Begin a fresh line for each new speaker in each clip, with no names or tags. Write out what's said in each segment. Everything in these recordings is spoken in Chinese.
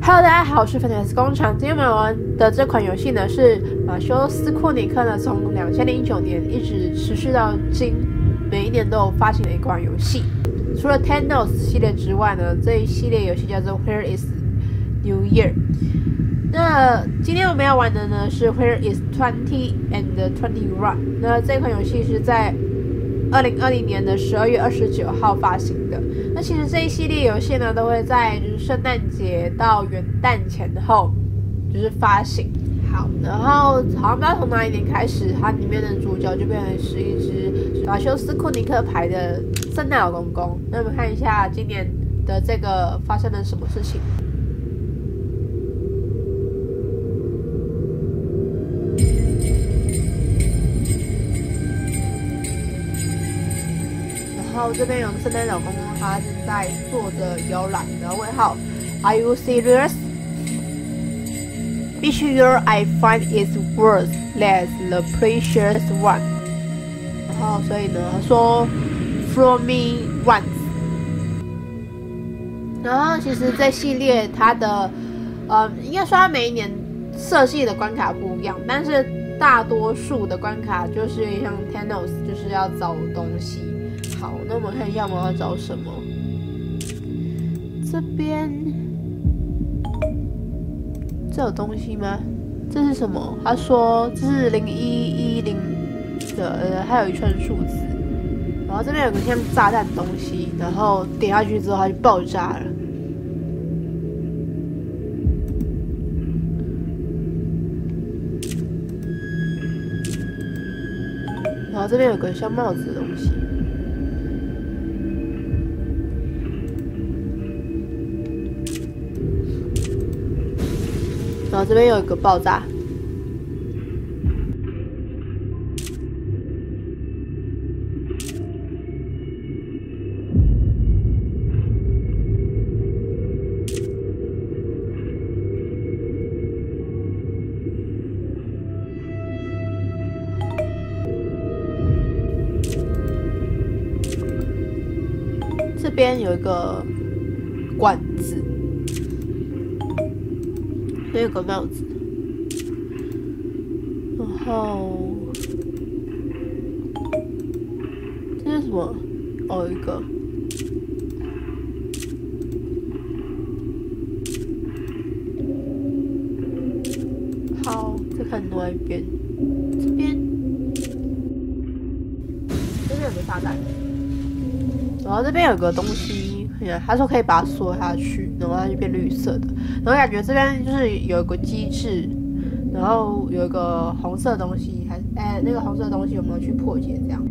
Hello， 大家好，我是粉丝工厂。今天我们玩的这款游戏呢是马修斯库尼克呢，从2009年一直持续到今，每一年都有发行的一款游戏。除了 Tennos 系列之外呢，这一系列游戏叫做 Where is New Year。那今天我们要玩的呢是 Where is 20 and 21。那这款游戏是在2020年的12月29号发行的。那其实这一系列游戏呢，都会在就是圣诞节到元旦前后就是发行。好，然后好像不知道从哪一年开始，它里面的主角就变成是一只马修斯库尼克牌的圣诞老公公。那我们看一下今年的这个发生了什么事情。然后这边有圣诞老公公，他是在坐着摇篮，然后问号 Are you serious? Each year I find it's worth less the precious one. 然后所以呢，他说 From me once. 然后其实这系列它的应该说它每一年设计的关卡不一样，但是大多数的关卡就是像 Tennos 就是要找东西。好，那我们看一下我们要找什么。这边这有东西吗？这是什么？他说这是0110的，还有一串数字。然后这边有个像炸弹的东西，然后点下去之后它就爆炸了。然后这边有个像帽子的东西。然后这边有一个爆炸，这边有一个管子。这有个帽子，然后这是什么？哦，一个。好，再看另外一边，这边有个炸弹，然后这边有个东西，他说可以把它缩下去，然后它就变绿色的。然后感觉这边就是有一个机制，然后有一个红色的东西，那个红色的东西有没有去破解？这样。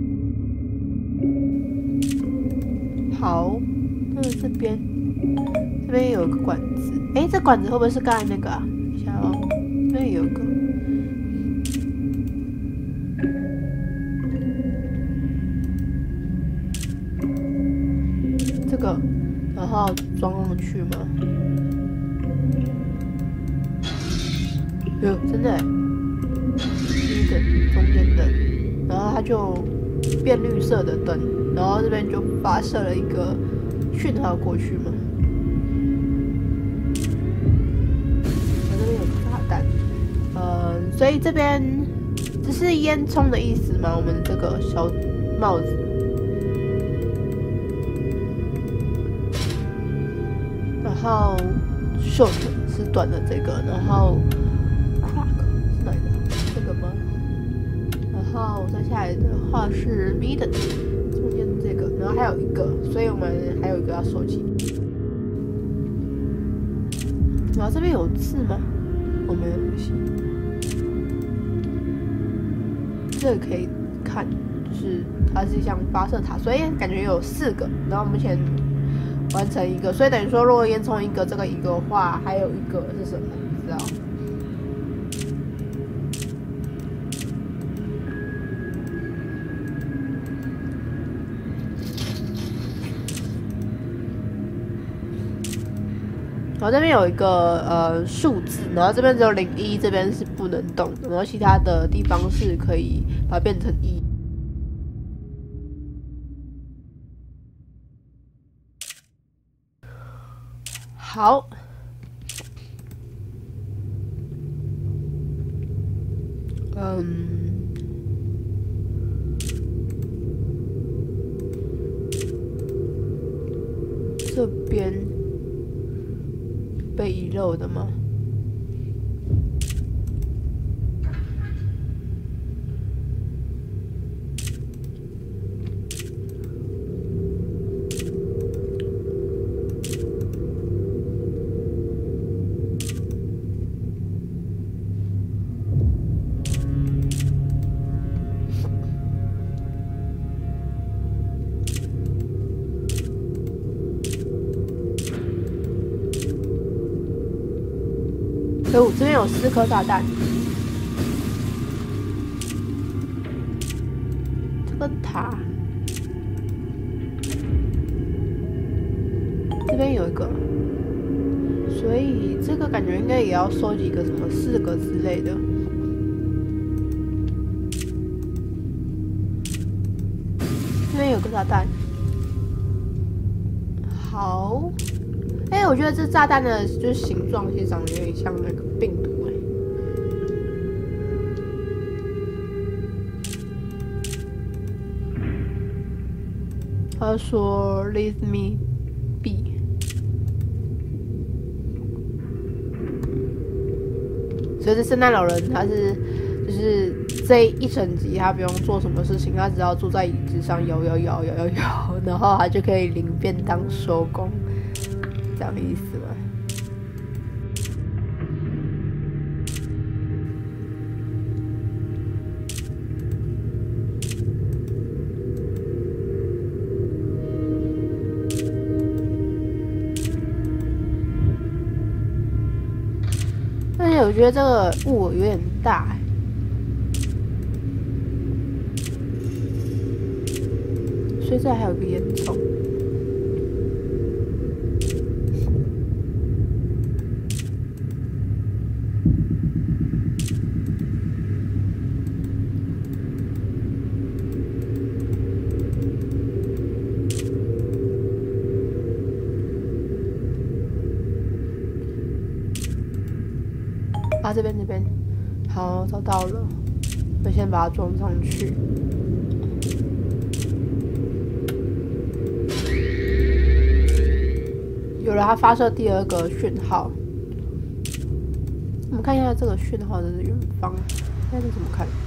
好，那这边有一个管子，这管子会不会是刚才那个啊？等一下哦，这边有一个。这个，然后装上去吗？有，真的，第一个中间灯，然后它就变绿色的灯，然后这边就发射了一个讯号过去嘛。这边有个炸弹，所以这边这是烟囱的意思吗？我们这个小帽子。然后 short 是短的这个，然后 crack 是哪个？这个吗？然后再下来的话是 midden 中间这个，然后还有一个，所以我们还有一个要收集。然后这边有字吗？我没有东西。这个可以看，就是它是像发射塔，所以感觉有4个。然后目前完成一个，所以等于说，如果烟囱一个，这个一个的话，还有一个是什么？不知道。然后这边有一个数字，然后这边只有01，这边是不能动的，然后其他的地方是可以把它变成1。好， 这边被遗漏的吗？这边有4颗炸弹，这个塔，这边有一个，所以这个感觉应该也要收集个什么4个之类的。这边有个炸弹，好。我觉得这炸弹的就是形状其实长得有点像那个病毒他说 "Leave me be"， 所以这圣诞老人他是就是这一整集他不用做什么事情，他只要坐在椅子上摇，然后他就可以领便当收工。这样的意思吗？而且我觉得这个雾有点大所以这还有一个烟囱。这边，好，找到了。我先把它装上去。有了，它发射第2个讯号。我们看一下这个讯号的远方，那是怎么看？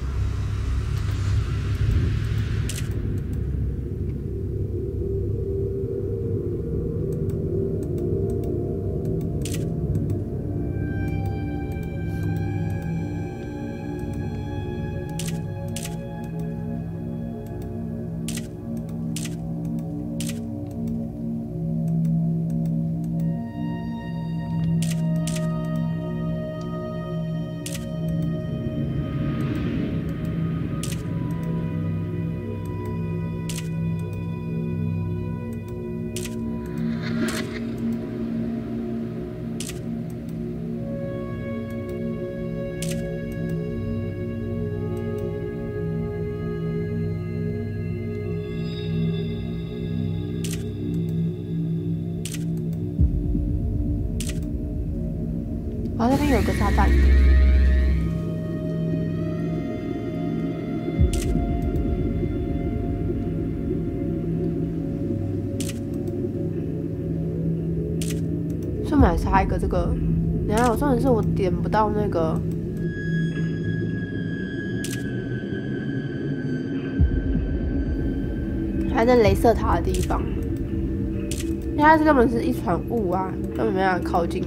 那边有个炸弹。顺便来插一个这个，然后重点是我点不到那个。还在雷射塔的地方，因为它根本是一团雾啊，根本没办法靠近。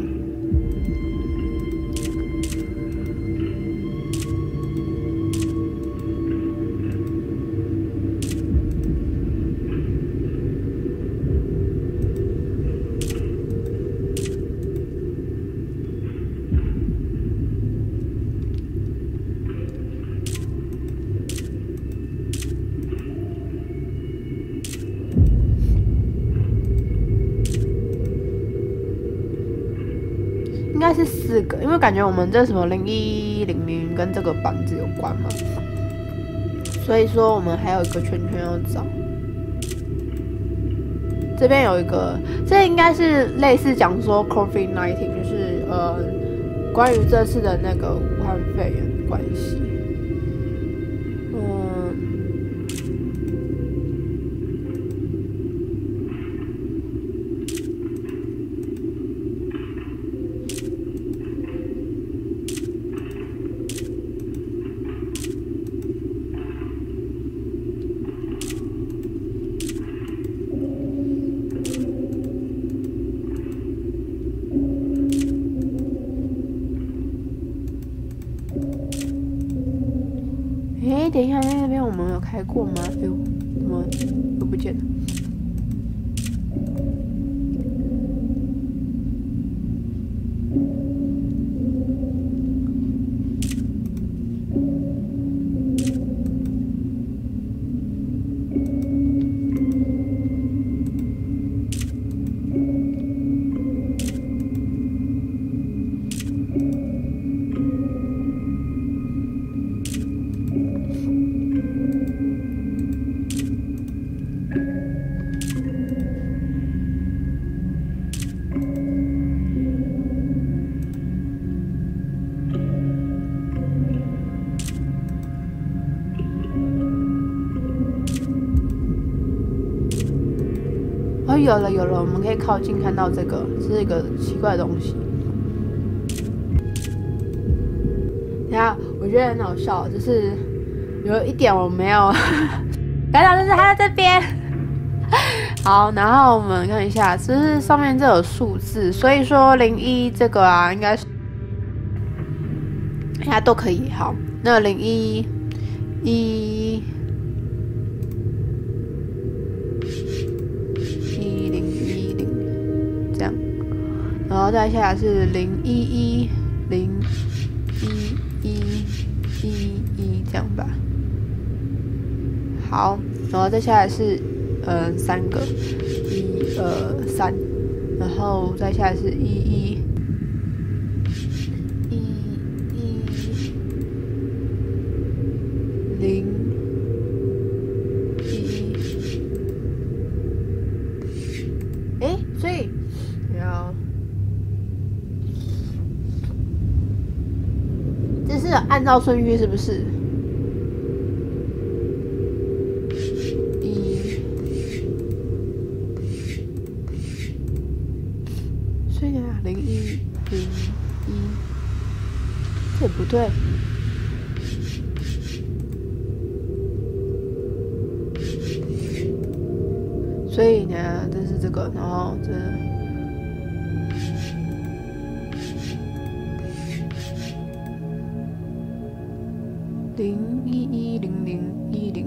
应该是4个，因为感觉我们这什么0100跟这个板子有关嘛，所以说我们还有一个圈圈要找。这边有一个，这应该是类似讲说 COVID-19， 就是关于这次的那个武汉肺炎的关系。 等一下，那边我们有开过吗？哎呦，怎么又不见了？哦，有了，我们可以靠近看到这个，这是一个奇怪的东西。等下，我觉得很好笑，就是有一点我没有看到，就是它在这边。好，然后我们看一下，就是上面这有数字，所以说01这个啊，应该是大家都可以。好，那011010这样，然后再下来是01101111这样吧。好，然后再下来是3个，1、2、3，然后再下来是111111，所以要这是按照顺序是不是？所以啊，0101，这不对。所以呢，这是这个，然后这01101010，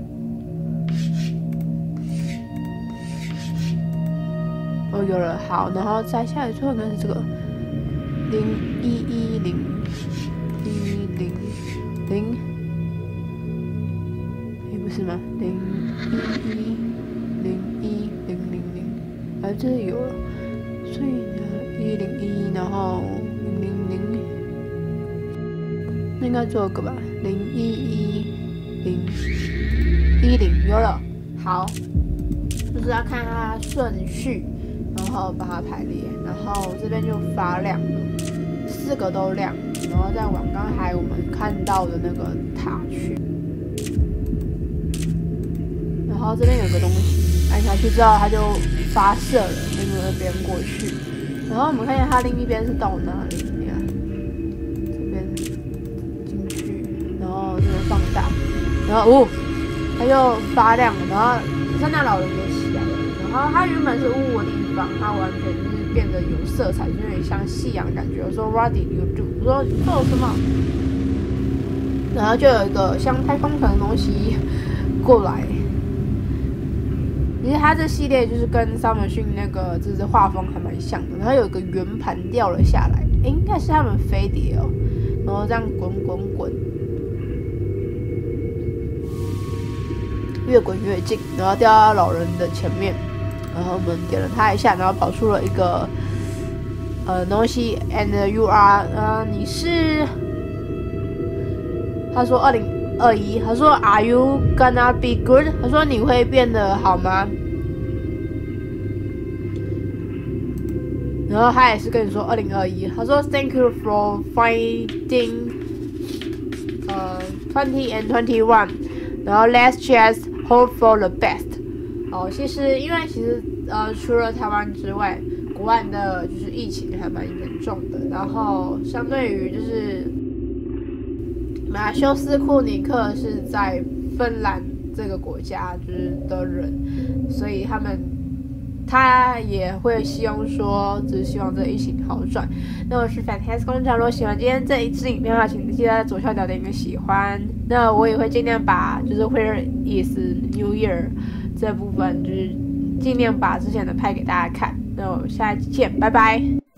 哦，有了，好，然后再下来最后应该是这个01101010，不是吗？01101000，这里有了，所以呢，101，然后000，那应该做一个吧，011010有了，好，就是要看它顺序，然后把它排列，然后这边就发亮了，4个都亮，然后再往刚才我们看到的那个塔去，然后这边有个东西，按下去之后它就发射了那边过去，然后我们看一下它另一边是到哪里，你看这边进去，然后就放大，然后它就发亮了，然后圣诞老人也起来了，然后它原本是雾的地方，它完全就是变得有色彩，就有点像夕阳的感觉。我说 What did you do？ 我说你做了什么？然后就有一个像太空船的东西过来。其实它这系列就是跟萨姆逊那个就是画风还蛮像的，然后有一个圆盘掉了下来，应该是他们飞碟哦，然后这样滚，越滚越近，然后掉到老人的前面，然后我们点了他一下，然后跑出了一个东西 ，and you are 你是，他说2021，他说 Are you gonna be good？ 他说你会变得好吗？然后他也是跟你说2021，他说 Thank you for finding 20 and 21， 然后 Let's just hope for the best。其实除了台湾之外，国外的就是疫情还蛮严重的，然后相对于就是马修斯库尼克是在芬兰这个国家就是的人，所以他们他也会希望说，只是希望这疫情好转。那我是 Fantastic 工厂，如果喜欢今天这一支影片的话，请记得在左下角点个喜欢。那我也会尽量把就是 Where is New Year 这部分，就是尽量把之前的拍给大家看。那我们下一期见，拜拜。